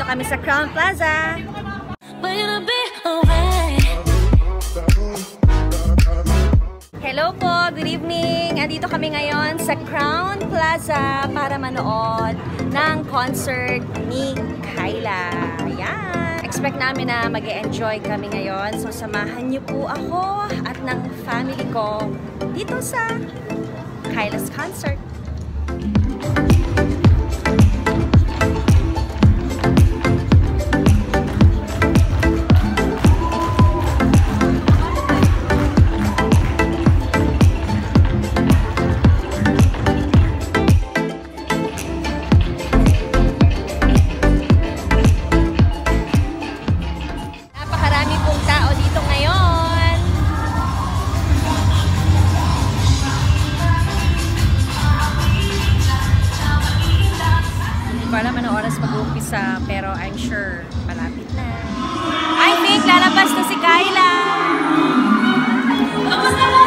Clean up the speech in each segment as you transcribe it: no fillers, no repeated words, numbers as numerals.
Nandito kami sa Crown Plaza. Hello po, good evening. Andito kami ngayon sa Crown Plaza para manood ng concert ni Kyla. Ayan. Expect namin na mag-e-enjoy kami ngayon. So samahan niyo po ako at ng family ko dito sa Kyla's concert. Wala man ang oras mag-uumpisa, pero I'm sure malapit na. I think lalabas na si Kyla! Kamusta na?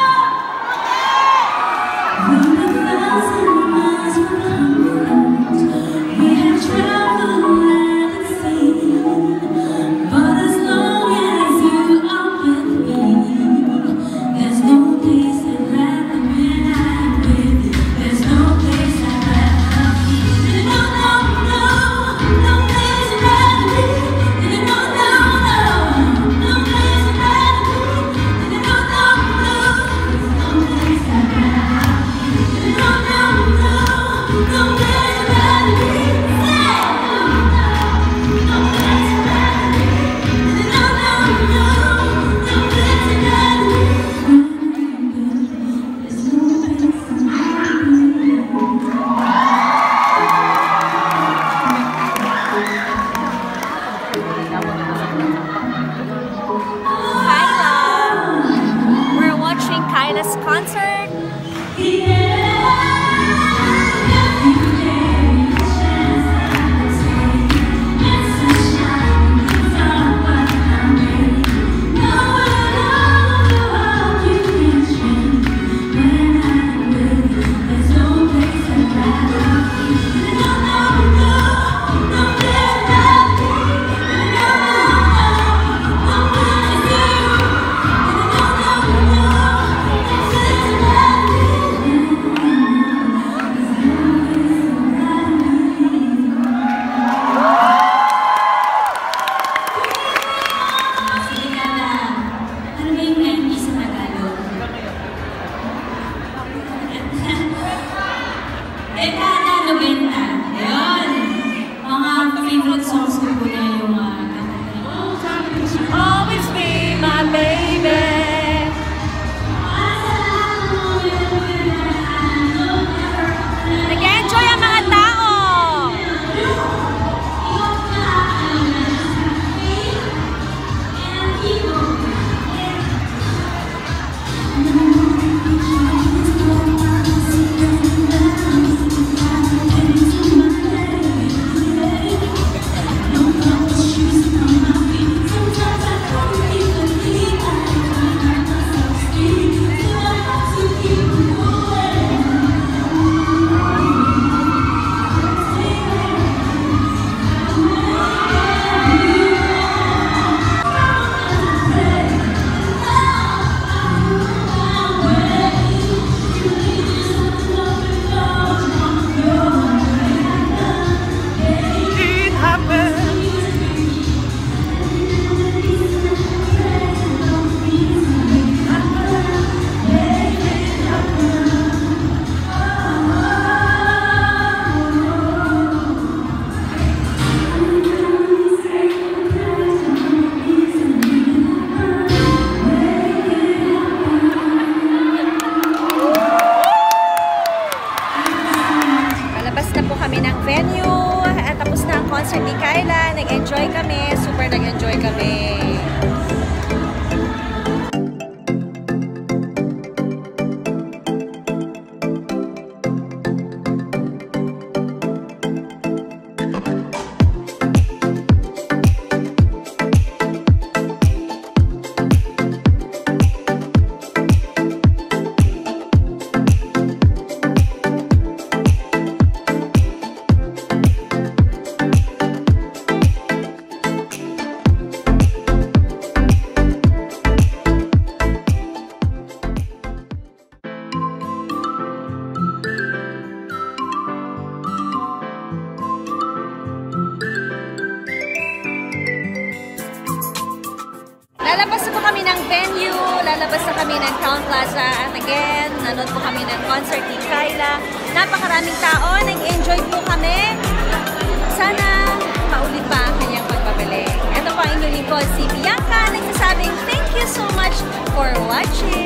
Kyla's concert. Always be my baby. Nag-enjoy ang mga tao. Venue at tapos na ang concert ni Kyla. Nag-enjoy kami, super nag-enjoy kami. venue. Lalabas na kami ng Crown Plaza. At again, nanood po kami ng concert ni Kyla. Napakaraming tao. Nag-enjoy po kami. Sana paulit pa ang kanyang pagbabalik. Ito po ang inyong lingkod, si Bianca. Nagsasabing thank you so much for watching.